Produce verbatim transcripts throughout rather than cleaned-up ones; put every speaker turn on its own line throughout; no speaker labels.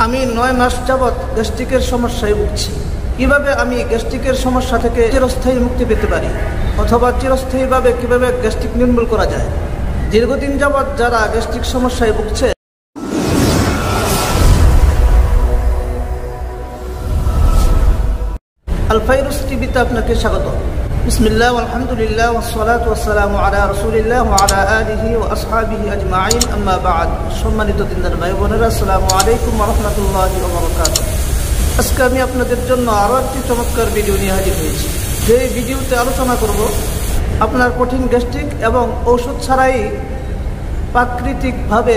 আমি নয় মাস যাবৎ গ্যাস্ট্রিকের সমস্যায় ভুগছি। কিভাবে আমি গ্যাস্ট্রিকের সমস্যা থেকে চিরস্থায়ী মুক্তি পেতে পারি, অথবা চিরস্থায়ীভাবে কিভাবে গ্যাস্ট্রিক নির্মূল করা যায়। দীর্ঘদিন যাবৎ যারা গ্যাস্ট্রিক সমস্যায় ভুগছে, আল ফাইরুস টিভিতে আপনাকে স্বাগত। বিসমিল্লাহ আলহামদুলিল্লাহ ওয়াসসালাতু ওয়াসসালামু আলা রাসূলিল্লাহ ওয়া আলা আলিহি ওয়া আসহাবিহি আজমাইন, আম্মা বা'দ। সম্মানিত দিনদার ভাই বোনেরা, আসসালামু আলাইকুম ওয়া রাহমাতুল্লাহি ওয়া বারাকাতুহু। আজকে আমি আপনাদের জন্য আরও একটি চমৎকার ভিডিও নিয়ে হাজির হয়েছি। যে ভিডিওতে আলোচনা করব আপনার কঠিন গ্যাস্ট্রিক এবং ঔষধ ছাড়াই প্রাকৃতিকভাবে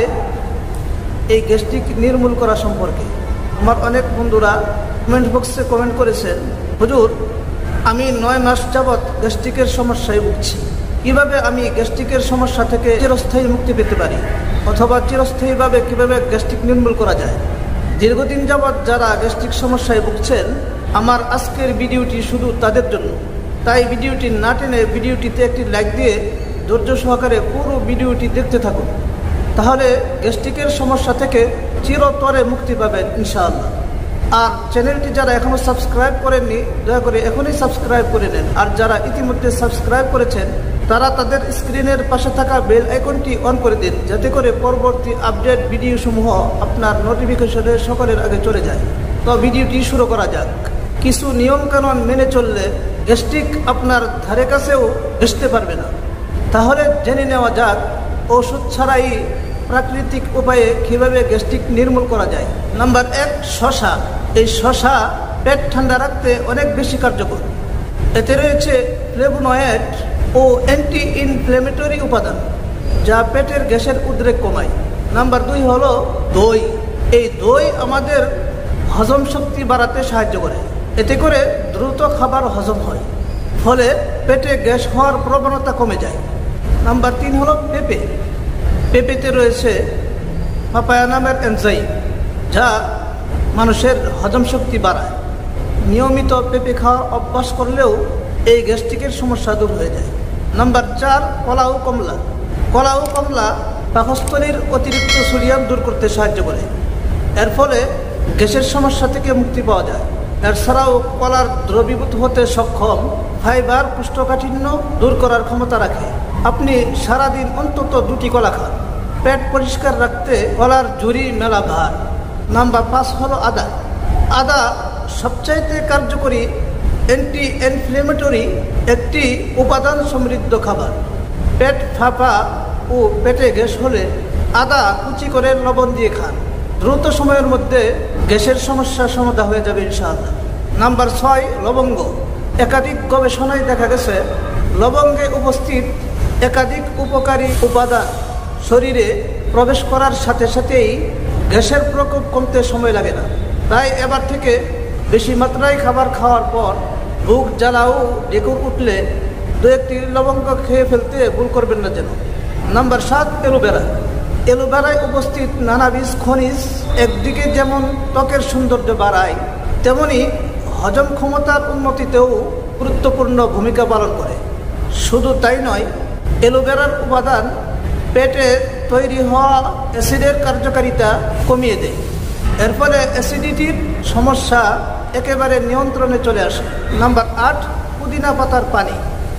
এই গ্যাস্ট্রিক নির্মূল করা সম্পর্কে। আমার অনেক বন্ধুরা কমেন্ট বক্সে কমেন্ট করেছেন, হুজুর আমি নয় মাস যাবৎ গ্যাস্ট্রিকের সমস্যায় ভুগছি। কিভাবে আমি গ্যাস্ট্রিকের সমস্যা থেকে চিরস্থায়ী মুক্তি পেতে পারি, অথবা চিরস্থায়ীভাবে কিভাবে গ্যাস্ট্রিক নির্মূল করা যায়। দীর্ঘদিন যাবৎ যারা গ্যাস্ট্রিক সমস্যায় ভুগছেন, আমার আজকের ভিডিওটি শুধু তাদের জন্য। তাই ভিডিওটি না টেনে ভিডিওটিতে একটি লাইক দিয়ে ধৈর্য সহকারে পুরো ভিডিওটি দেখতে থাকুন। তাহলে গ্যাস্ট্রিকের সমস্যা থেকে চিরতরে মুক্তি পাবেন ইনশাআল্লাহ। আর চ্যানেলটি যারা এখনও সাবস্ক্রাইব করেননি, দয়া করে এখনই সাবস্ক্রাইব করে নেন। আর যারা ইতিমধ্যে সাবস্ক্রাইব করেছেন, তারা তাদের স্ক্রিনের পাশে থাকা বেল আইকনটি অন করে দিন, যাতে করে পরবর্তী আপডেট ভিডিওসমূহ আপনার নোটিফিকেশনে সকলের আগে চলে যায়। তো ভিডিওটি শুরু করা যাক। কিছু নিয়মকানুন মেনে চললে গ্যাস্ট্রিক আপনার ধারে কাছেও ঘেঁষতে পারবে না। তাহলে জেনে নেওয়া যাক ওষুধ ছাড়াই প্রাকৃতিক উপায়ে কীভাবে গ্যাস্ট্রিক নির্মূল করা যায়। নাম্বার এক, শসা। এই শসা পেট ঠান্ডা রাখতে অনেক বেশি কার্যকর। এতে রয়েছে ফ্লেভোনয়েড ও অ্যান্টি ইনফ্লেমেটরি উপাদান, যা পেটের গ্যাসের উদ্রেক কমায়। নাম্বার দুই হলো দই। এই দই আমাদের হজম শক্তি বাড়াতে সাহায্য করে। এতে করে দ্রুত খাবার হজম হয়, ফলে পেটে গ্যাস হওয়ার প্রবণতা কমে যায়। নাম্বার তিন হলো পেঁপে। পেঁপেতে রয়েছে পাপায়া নামের এনজাইম, যা মানুষের হজম শক্তি বাড়ায়। নিয়মিত পেঁপে খাওয়ার অভ্যাস করলেও এই গ্যাস্ট্রিকের সমস্যা দূর হয়ে যায়। নাম্বার চার, কলা ও কমলা। কলা ও কমলা পাকস্থলীর অতিরিক্ত সোডিয়াম দূর করতে সাহায্য করে। এর ফলে গ্যাসের সমস্যা থেকে মুক্তি পাওয়া যায়। এছাড়াও কলার দ্রবীভূত হতে সক্ষম ফাইবার কোষ্ঠকাঠিন্য দূর করার ক্ষমতা রাখে। আপনি সারাদিন অন্তত দুটি কলা খান। পেট পরিষ্কার রাখতে কলার জুড়ি মেলা ভার। নাম্বার পাঁচ হলো আদা। আদা সবচাইতে কার্যকরী অ্যান্টি ইনফ্লেমেটরি একটি উপাদান সমৃদ্ধ খাবার। পেট ফাঁপা ও পেটে গ্যাস হলে আদা কুচি করে লবণ দিয়ে খান। দ্রুত সময়ের মধ্যে গ্যাসের সমস্যার সমাধান হয়ে যাবে ইনশাআল্লাহ। নাম্বার ছয়, লবঙ্গ। একাধিক গবেষণায় দেখা গেছে লবঙ্গে উপস্থিত একাধিক উপকারী উপাদান শরীরে প্রবেশ করার সাথে সাথেই গ্যাসের প্রকোপ কমতে সময় লাগে না। তাই এবার থেকে বেশি মাত্রায় খাবার খাওয়ার পর বুক জ্বালাও ডেকুর উঠলে দু একটি লবঙ্গ খেয়ে ফেলতে ভুল করবেন না যেন। নাম্বার সাত, অ্যালোভেরা। অ্যালোভেরায় উপস্থিত নানাবিধ খনিজ একদিকে যেমন ত্বকের সৌন্দর্য বাড়ায়, তেমনি হজম ক্ষমতার উন্নতিতেও গুরুত্বপূর্ণ ভূমিকা পালন করে। শুধু তাই নয়, অ্যালোভেরার উপাদান পেটে তৈরি হওয়া অ্যাসিডের কার্যকারিতা কমিয়ে দেয়। এর ফলে অ্যাসিডিটির সমস্যা একেবারে নিয়ন্ত্রণে চলে আসে। নাম্বার আট, পুদিনা পাতার পানি।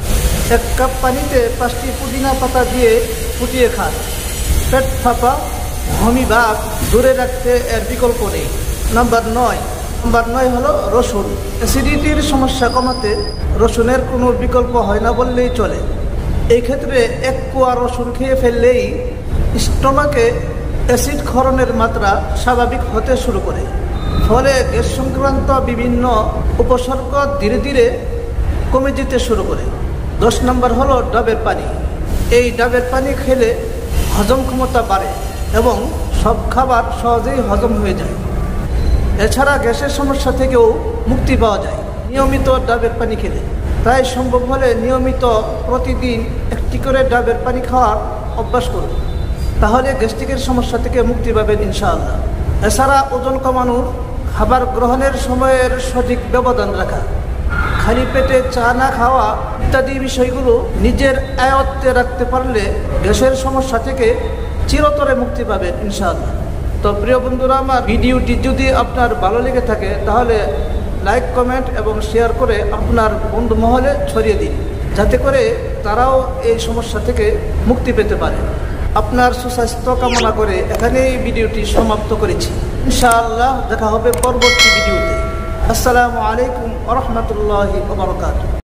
এক কাপ পানিতে পাঁচটি পুদিনা পাতা দিয়ে ফুটিয়ে খান। পেট ফাঁপা, বমি ভাব দূরে রাখতে এর বিকল্প নেই। নাম্বার নয় নাম্বার নয় হলো রসুন। অ্যাসিডিটির সমস্যা কমাতে রসুনের কোনো বিকল্প হয় না বললেই চলে। এই ক্ষেত্রে এক কোয়া রসুন খেয়ে ফেললেই স্টোমাকে অ্যাসিড ক্ষরণের মাত্রা স্বাভাবিক হতে শুরু করে, ফলে গ্যাস সংক্রান্ত বিভিন্ন উপসর্গ ধীরে ধীরে কমে যেতে শুরু করে। দশ নম্বর হলো ডাবের পানি। এই ডাবের পানি খেলে হজম ক্ষমতা বাড়ে এবং সব খাবার সহজেই হজম হয়ে যায়। এছাড়া গ্যাসের সমস্যা থেকেও মুক্তি পাওয়া যায় নিয়মিত ডাবের পানি খেলে। তাই সম্ভব হলে নিয়মিত প্রতিদিন একটি করে ডাবের পানি খাওয়ার অভ্যাস করুন। তাহলে গ্যাস্ট্রিকের সমস্যা থেকে মুক্তি পাবেন ইনশাআল্লাহ। এছাড়া ওজন কমানোর খাবার গ্রহণের সময়ের সঠিক ব্যবধান রাখা, খালি পেটে চা না খাওয়া ইত্যাদি বিষয়গুলো নিজের আয়ত্তে রাখতে পারলে গ্যাসের সমস্যা থেকে চিরতরে মুক্তি পাবেন ইনশাআল্লাহ। তো প্রিয় বন্ধুরা আমার, ভিডিওটি যদি আপনার ভালো লেগে থাকে তাহলে লাইক, কমেন্ট এবং শেয়ার করে আপনার বন্ধু মহলে ছড়িয়ে দিন, যাতে করে তারাও এই সমস্যা থেকে মুক্তি পেতে পারে। আপনার সুস্বাস্থ্য কামনা করে এখানেই ভিডিওটি সমাপ্ত করেছি। ইনশাআল্লাহ দেখা হবে পরবর্তী ভিডিওতে। আসসালামু আলাইকুম ওয়া রাহমাতুল্লাহি ওয়া বারাকাতুহু।